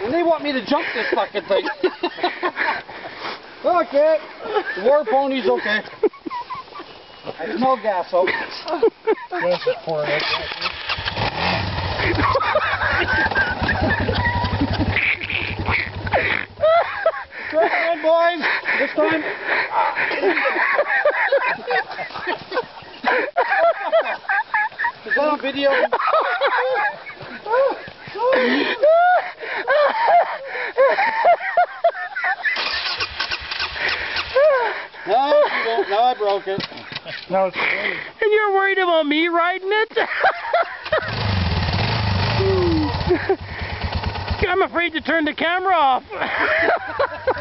And they want me to jump this fucking thing. Okay. The war pony's okay. I smell gas out. Gas is pouring out. Come on, boys. This time. Is that on video? No, you don't. No, I broke it. Now it's raining. And you're worried about me riding it? I'm afraid to turn the camera off.